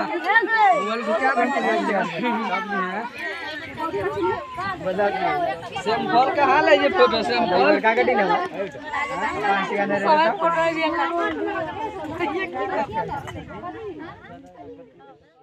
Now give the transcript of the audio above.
mobile को क्या करते हैं सैंपल का हाल है ये फोटो सैंपल का कटी ना फोटो